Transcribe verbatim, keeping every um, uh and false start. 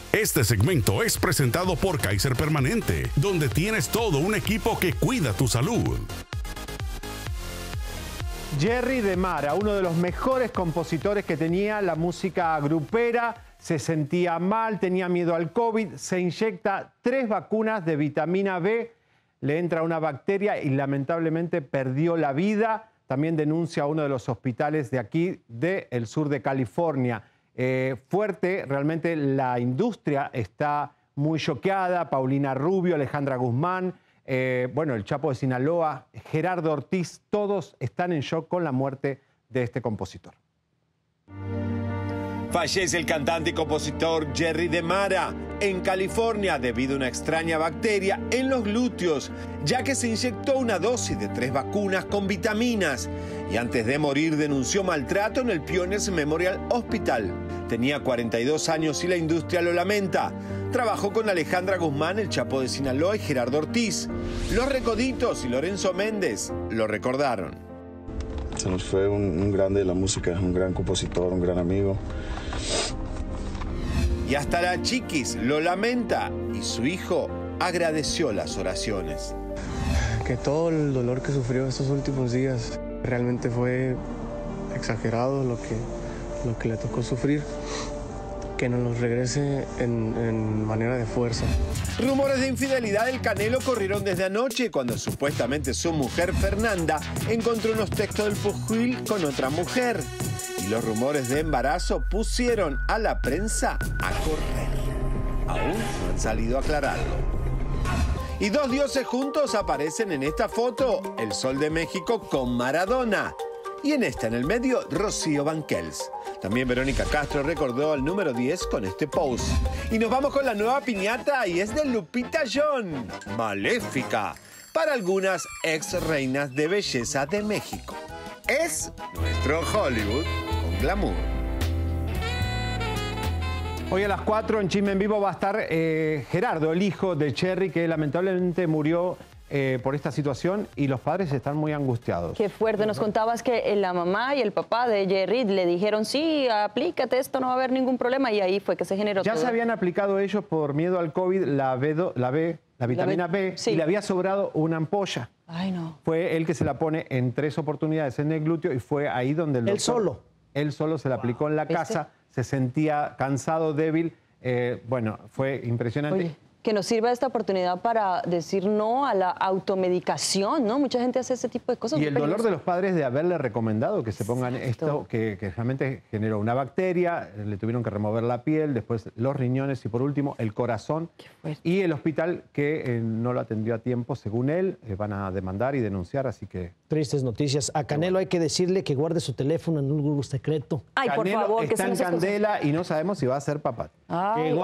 Este segmento es presentado por Kaiser Permanente, donde tienes todo un equipo que cuida tu salud. Jerry De Mara, uno de los mejores compositores que tenía la música grupera, se sentía mal, tenía miedo al COVID, se inyecta tres vacunas de vitamina B, le entra una bacteria y lamentablemente perdió la vida. También denuncia a uno de los hospitales de aquí, del sur de California. Eh, fuerte, realmente la industria está muy choqueada. Paulina Rubio, Alejandra Guzmán, eh, bueno, el Chapo de Sinaloa, Gerardo Ortiz, todos están en shock con la muerte de este compositor. Fallece el cantante y compositor Jerry De Mara en California debido a una extraña bacteria en los glúteos, ya que se inyectó una dosis de tres vacunas con vitaminas y antes de morir denunció maltrato en el Pioneers Memorial Hospital. Tenía cuarenta y dos años y la industria lo lamenta. Trabajó con Alejandra Guzmán, el Chapo de Sinaloa y Gerardo Ortiz. Los Recoditos y Lorenzo Méndez lo recordaron. Se nos fue un, un grande de la música, un gran compositor, un gran amigo. Y hasta la Chiquis lo lamenta y su hijo agradeció las oraciones. Que todo el dolor que sufrió estos últimos días realmente fue exagerado lo que, lo que le tocó sufrir. Que nos los regrese en, en manera de fuerza. Rumores de infidelidad del Canelo corrieron desde anoche cuando supuestamente su mujer Fernanda encontró unos textos del pugil con otra mujer. Y los rumores de embarazo pusieron a la prensa a correr. Aún no han salido a aclararlo. Y dos dioses juntos aparecen en esta foto, el Sol de México con Maradona. Y en esta, en el medio, Rocío Banquels. También Verónica Castro recordó al número diez con este post. Y nos vamos con la nueva piñata y es de Lupita John. Maléfica. Para algunas ex reinas de belleza de México. Es nuestro Hollywood con glamour. Hoy a las cuatro en Chisme en Vivo va a estar eh, Gerardo, el hijo de Cherry, que lamentablemente murió Eh, por esta situación y los padres están muy angustiados. Qué fuerte. Nos contabas que la mamá y el papá de Jerry le dijeron, sí, aplícate esto, no va a haber ningún problema, y ahí fue que se generó Ya todo. se habían aplicado ellos por miedo al COVID la B, la, B, la vitamina la B, B, sí. y le había sobrado una ampolla. Ay, no. Fue él que se la pone en tres oportunidades en el glúteo y fue ahí donde el doctor... Él solo. Él solo se la aplicó en la ¿Viste? casa, se sentía cansado, débil. Eh, bueno, fue impresionante. Oye, que nos sirva esta oportunidad para decir no a la automedicación, ¿no? Mucha gente hace ese tipo de cosas. Y muy el dolor peligrosas. de los padres de haberle recomendado que se pongan Exacto. esto, que, que realmente generó una bacteria, le tuvieron que remover la piel, después los riñones y por último el corazón. Y el hospital que eh, no lo atendió a tiempo, según él, eh, van a demandar y denunciar, así que... Tristes noticias. A Canelo hay que decirle que guarde su teléfono en un grupo secreto. Ay, por Canelo favor, que está sean en esas cosas. candela y no sabemos si va a ser papá. Ay.